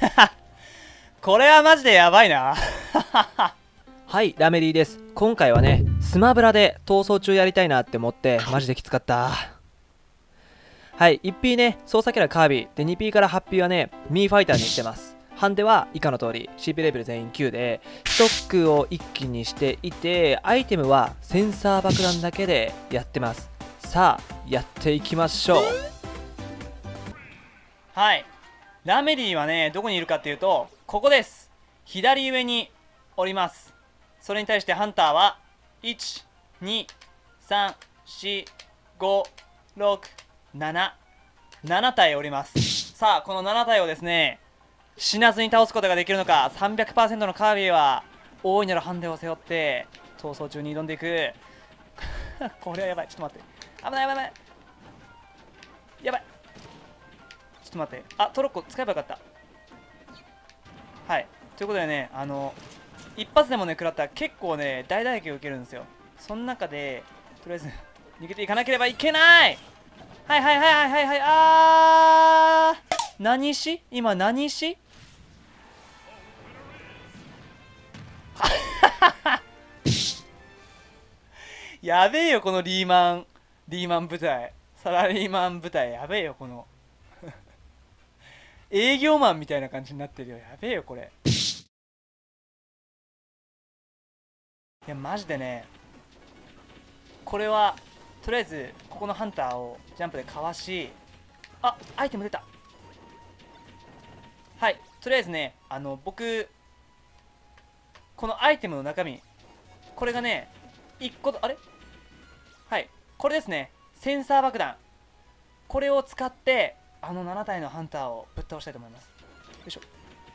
これはマジでやばいな。 はい、ラメリーです。今回はね、スマブラで逃走中やりたいなって思って、マジできつかった。はい、1P ね、操作キャラカービィ。で、2P から 8P はね、ミーファイターにしてます。ハンデは以下の通り、CP レベル全員9で、ストックを一気にしていて、アイテムはセンサー爆弾だけでやってます。さあ、やっていきましょう。 はい。ラメリーはね、どこにいるかっていうと、ここです。左上におります。それに対してハンターは、1、2、3、4、5、6、7体おります。さあ、この7体をですね、死なずに倒すことができるのか。 300% のカービィは大いなるハンデを背負って逃走中に挑んでいく。これはやばい。ちょっと待って、危ない、やばいやばい。ちょっと待って、あ、トロッコ使えばよかった。はい、ということでね、一発でもね食らったら結構ね大打撃を受けるんですよ。その中でとりあえず逃げていかなければいけない。はいはいはいはいはいはい。何し今何しやべえよこのリーマン部隊、サラリーマン部隊やべえよ。この営業マンみたいな感じになってるよ。やべえよこれ。いやマジでね、これはとりあえずここのハンターをジャンプでかわし、あ、アイテム出た。はい、とりあえずね、僕このアイテムの中身、これがね1個あれ、はい、これですね。センサー爆弾、これを使って7体のハンターをぶっ倒したいと思います。よいしょ。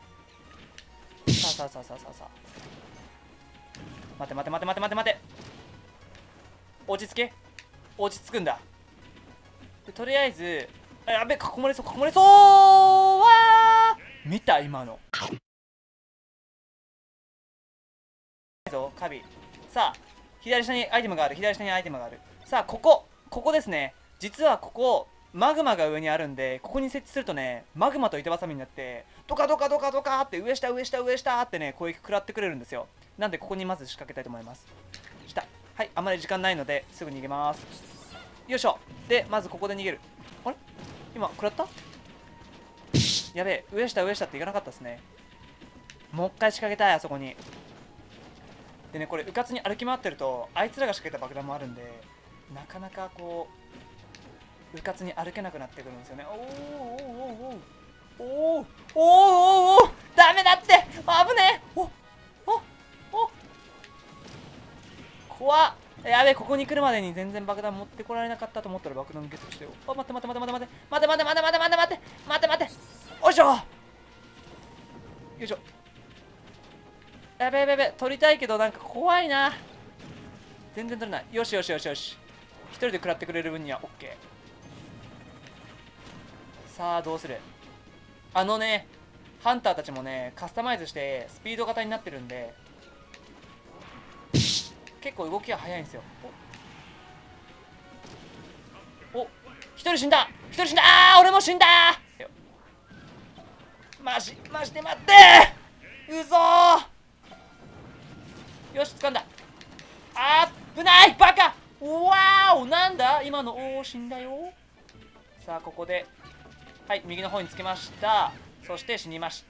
さあさあさあさあさあさあ、待て待て待て待て待て待て、落ち着け、落ち着くんだ。でとりあえず、あ、やべ、囲まれそう囲まれそう。わー、見た今のカビ。さあ、左下にアイテムがある、左下にアイテムがある。さあ、ここですね。実はここマグマが上にあるんで、ここに設置するとね、マグマと板挟みになってドカドカドカドカって上下上下上下ってね攻撃食らってくれるんですよ。なんでここにまず仕掛けたいと思います。下、はい、あまり時間ないのですぐ逃げます。よいしょ。でまずここで逃げる。あれ、今食らった。やべえ、上下上下っていかなかったですね。もう一回仕掛けたい、あそこに。でね、これうかつに歩き回ってるとあいつらが仕掛けた爆弾もあるんで、なかなかこううかつに歩けなくなってくるんですよね。おおおおおおおおお、ダメだって、危ねえ。おおお、怖っ。やべえ、ここに来るまでに全然爆弾持ってこられなかったと思ったら爆弾ゲットしてよ。あ、待って待って待って待って待って待って待って待って待って待って待って待って、おいしょ、よいしょ。やべえやべえやべえ、取りたいけどなんか怖いな。全然取れない。よしよしよしよし、一人で食らってくれる分には OK。 さあどうする。ハンターたちもねカスタマイズしてスピード型になってるんで結構動きが速いんですよ。お、一人死んだ、一人死んだ。あー、俺も死んだ。マジで待って、うそー。よし掴んだ。あー、危ないバカ。わーお、なんだ今の。おお、死んだよ。さあここで、はい、右の方につけました。そして死にました。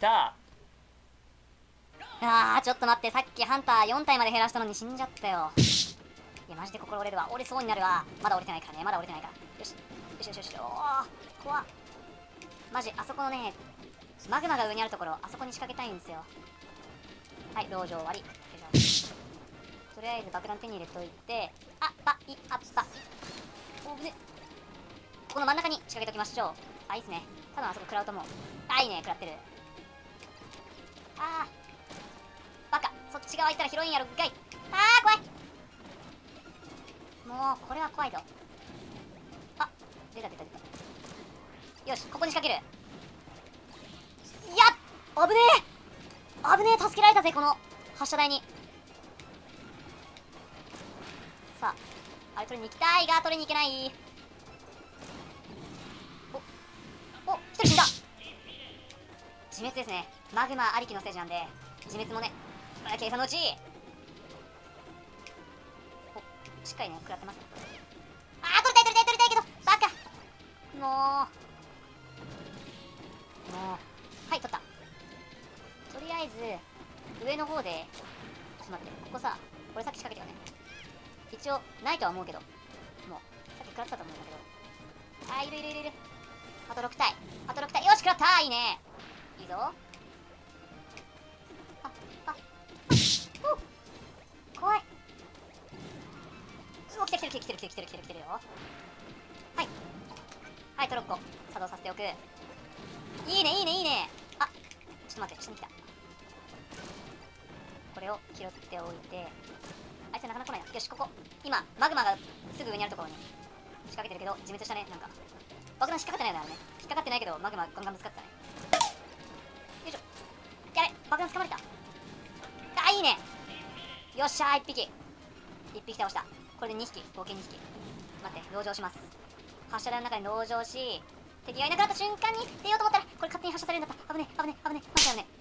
ちょっと待って、さっきハンター4体まで減らしたのに死んじゃったよ。いやマジで心折れるわ。折れそうになるわ。まだ折れてないからね、まだ折れてないから。よしよしよしよし。おお、怖っ。マジあそこのねマグマが上にあるところ、あそこに仕掛けたいんですよ。はい、道場終わり。とりあえず爆弾手に入れといて、あっばいあっばおぶね、ここの真ん中に仕掛けときましょう。あ、いいっすね。多分あそこ食らうと思う。あ、いいね、食らってる。あーバカ、そっち側行ったらヒロインやろがい。あー怖い。もうこれは怖いぞ。あ、出た出た出た。よし、ここに仕掛ける。やっ、危ねえ危ねえ、助けられたぜ、この発射台に。さあ、あれ取りに行きたいが取りに行けない。お、一人死んだ。 自滅ですね。マグマありきのステージなんで自滅もね計算のうちしっかりね食らってます。取りたいけどバカもうはい取った。とりあえず上の方でちょっと待って、ここさこれさっき仕掛けたよね。一応ないとは思うけど、もうさっき食らってたと思うんだけど、いる。あと6体よし食らった。いいね、いいぞ。怖い。来てるよ。はいトロッコ作動させておく。いいね。ちょっと待って、下に来た。これを拾っておいて、あいつなかなか来ないな。よし、ここ今マグマがすぐ上にあるところに仕掛けてるけど自滅したね。なんか爆弾引っかかってないよね、あれね。引っかかってないけどマグマガンガンぶつかってたね。よいしょ。やべ、爆弾掴まれた。いいね。よっしゃー、1匹倒した。これで2匹、合計2匹。待って、籠城します。発射台の中に籠城し、敵がいなくなった瞬間に出ようと思ったら、これ勝手に発射されるんだった。危ね。マジで危ね。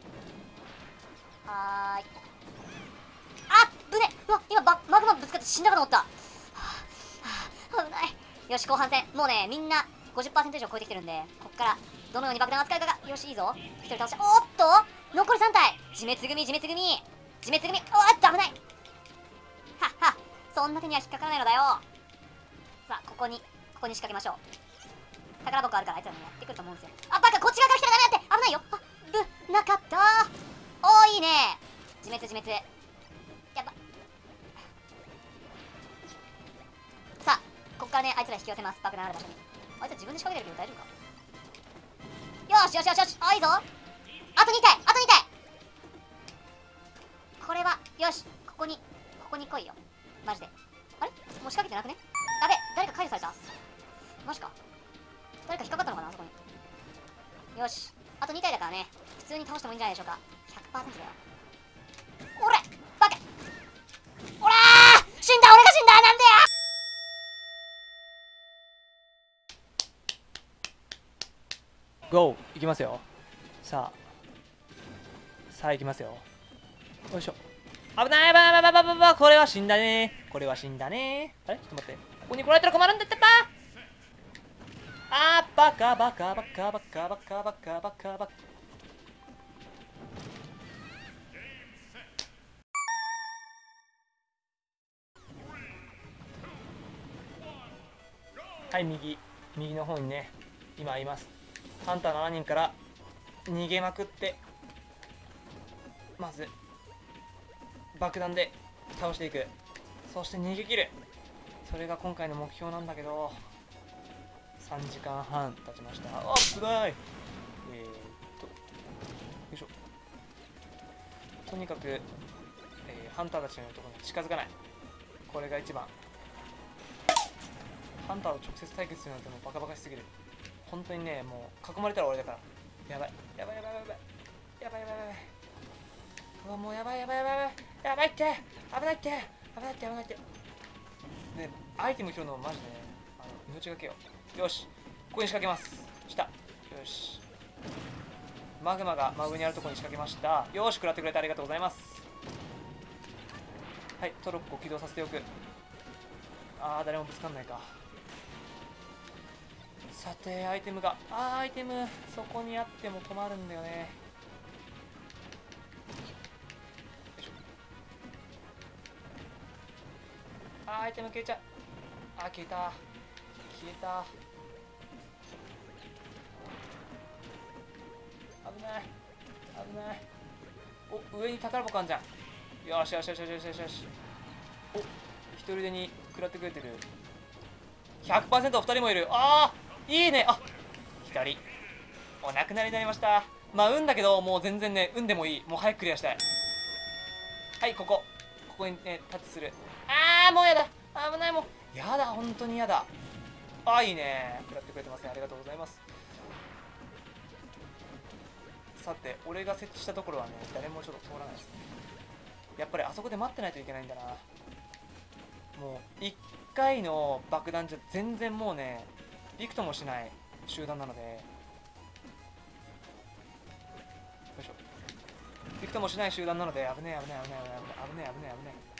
はーい。ぶね。うわ、今マグマぶつかって死んだかと思った。危ない。よし、後半戦もうね、みんな 50% 以上超えてきてるんで、こっからどのように爆弾を扱うかが。よし、いいぞ。1人倒した。おっと残り3体。自滅組。おっと危ない。そんな手には引っかからないのだよ。さあここに仕掛けましょう。宝箱あるからあいつらもやってくると思うんですよ。バカ、こっち側から来たらダメだって。危ないよ。なかった。いいね。自滅。やば。さあこっからね、あいつら引き寄せます。爆弾ある場所に。あいつら自分で仕掛けてるけど大丈夫か。よし。いいぞ。あと2体。これはよし。ここに来いよ。マジで。あれもう仕掛けてなくね。やべ、誰か解除された。マジか。誰か引っかかったのかな、あそこに。よし、あと2体だからね、普通に倒してもいいんじゃないでしょうか。 100% だよ。おれバカ。おらー死んだ。俺が死んだ。なんでや。 ゴーいきますよ。さあいきますよ。よいしょ。危ない。これは死んだね。あれちょっと待って、ここに来られたら困るんだってば。バカ。はい、右の方にね今います。ハンター7人から逃げまくって、まず爆弾で倒していく。そして逃げ切る。それが今回の目標なんだけど、3時間半経ちました。危ない。よいしょ。とにかく、ハンターたちのところに近づかない。これが一番。ハンターと直接対決するなんてもうバカバカしすぎる。本当にね、もう囲まれたら俺だから。やばい。うわ、もうやばいって。危ないって。で、アイテム拾うのマジでね、命がけよ。よし、ここに仕掛けます。よし。マグマが真上にあるところに仕掛けました。よし、食らってくれてありがとうございます。はい、トロッコを起動させておく。誰もぶつかんないか。さて、アイテムそこにあっても困るんだよね。アイテム消えちゃう。消えた。危ない。上に宝箱あんじゃん。よし。一人でに食らってくれてる。 100% 2人もいる。いいね。左お亡くなりになりました。運だけど、もう全然ね、運でもいい。もう早くクリアしたい。はい、ここにねタッチする。もうやだ。危ない。もうやだ。本当にやだ。いいね。食らってくれてますね。ありがとうございます。さて、俺が設置したところはね、誰もちょっと通らないですね。やっぱりあそこで待ってないといけないんだな。もう1回の爆弾じゃ全然もうね、びくともしない集団なので。 びくともしない集団なので、危ねえ危ねえ危ねえ危ねえ危ねえ危ねえ。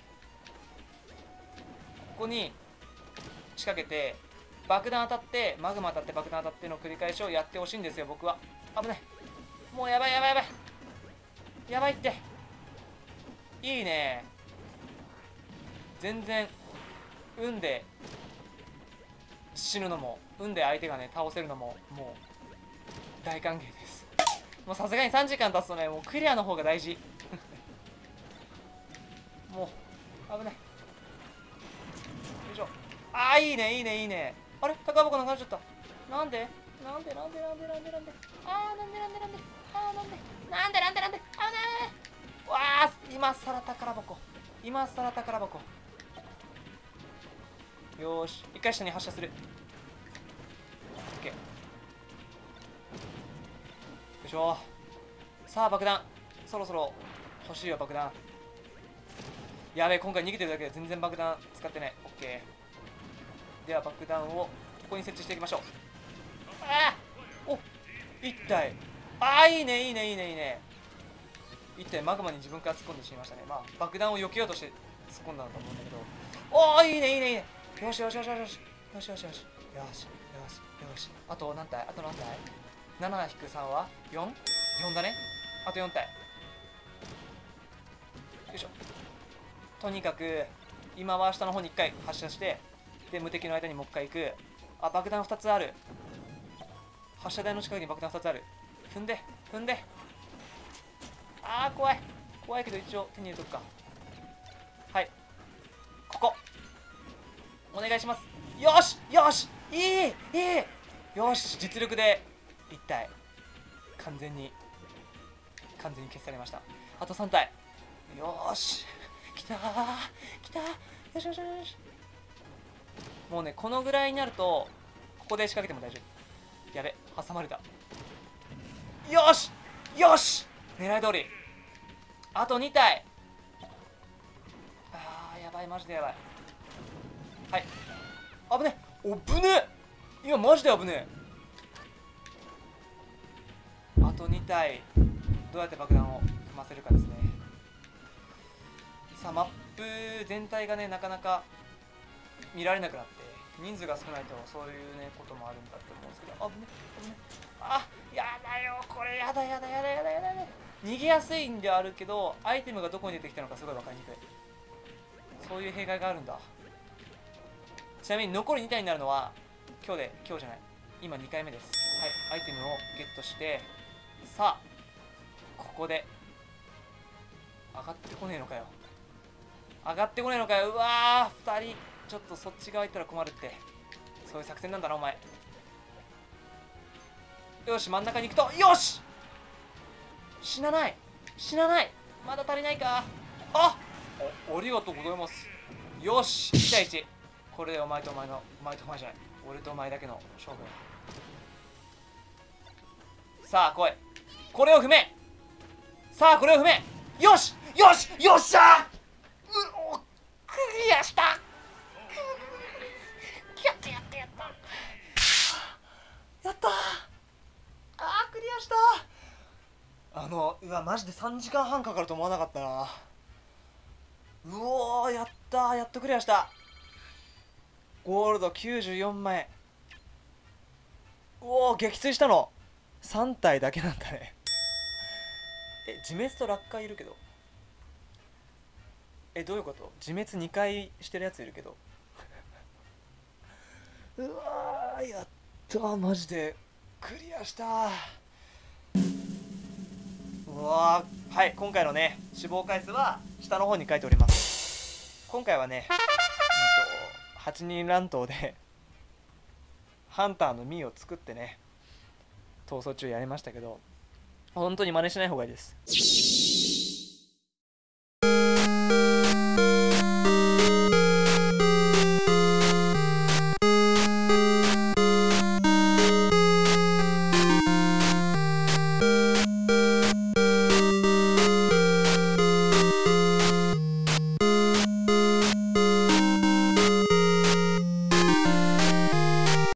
ここに仕掛けて爆弾当たってマグマ当たって爆弾当たっての繰り返しをやってほしいんですよ、僕は。危ない、もうやばいやばいやばいやばいって。いいね、全然運で死ぬのも運で相手がね倒せるのももう大歓迎です。もうさすがに3時間経つとね、もうクリアの方が大事もう危ない。よいしょ。ああ、いいねいいねいいね。あれ、宝箱なくなっちゃった。なんでなんでなんでなんでなんでなんで、ああ、なんでなんでなんで、ああ、なんでなんでなんでなんで、ああ、わあ、今さら宝箱、今さら宝箱。よーし、一回下に発射する。オッケー。よいしょ。さあ爆弾、そろそろ欲しいよ爆弾。やべえ、今回逃げてるだけで全然爆弾使ってない。オッケー。では爆弾をここに設置していきましょう。ああ、お、一体、ああ、いいねいいねいいねいいね。一体マグマに自分から突っ込んでしまいましたね。まあ爆弾を避けようとして突っ込んだんだと思うんだけど、おお、いいねいいねいいね。よしよしよしよしよしよしよしよしよしよし。あと何体、あと何体、 7-3 は 4？ 4だね。あと4体。よいしょ。とにかく今は下の方に1回発射して、で無敵の間にもう1回行く。あ、爆弾2つある。発射台の近くに爆弾2つある。踏んで踏んで。あー、怖い怖いけど一応手に入れとくか。はい、ここお願いします。よしよし、いいいい、よし、実力で1体完全に消されました。あと3体。よーし、きたーきたー、よしよしよし。もうね、このぐらいになるとここで仕掛けても大丈夫。やべ、挟まれた。よしよし、狙い通り。あと2体。あー、やばい、マジでやばい。はい、危ねえ、おぶねえ、今マジで危ねえ。あと2体、どうやって爆弾を組ませるかですね。さあ、マップ全体がねなかなか見られなくなって、人数が少ないとそういうねこともあるんだと思うんですけど、あぶね危ね、あ、やだよこれ、やだやだやだやだやだやだ。逃げやすいんであるけどアイテムがどこに出てきたのかすごい分かりにくい。そういう弊害があるんだ。ちなみに残り2体になるのは今日じゃない、今2回目です。はい、アイテムをゲットして、さあここで上がってこねえのかよ、上がってこねえのかよ。うわー、2人ちょっとそっち側行ったら困るって、そういう作戦なんだなお前。よし、真ん中に行くと、よし、死なない死なない、まだ足りないか。ありがとうございます。よし、1対1。これでお前とお前じゃない、俺とお前だけの勝負。さあ来い、これを踏め。さあこれを踏め。よしよしよっしゃー、クリアした。やったやったやったやったー。あー、クリアした。うわ、マジで3時間半かかると思わなかったな。うおー、やったー、やっとクリアした。ゴールド94万円。うおー、撃墜したの3体だけなんだね。自滅と落下いるけど、どういうこと？自滅2回してるやついるけどうわー、やったー、マジでクリアしたー。うわー、はい、今回のね死亡回数は下の方に書いております。今回はね、8人乱闘でハンターのミーを作ってね逃走中やりましたけど、本当に真似しない方がいいです。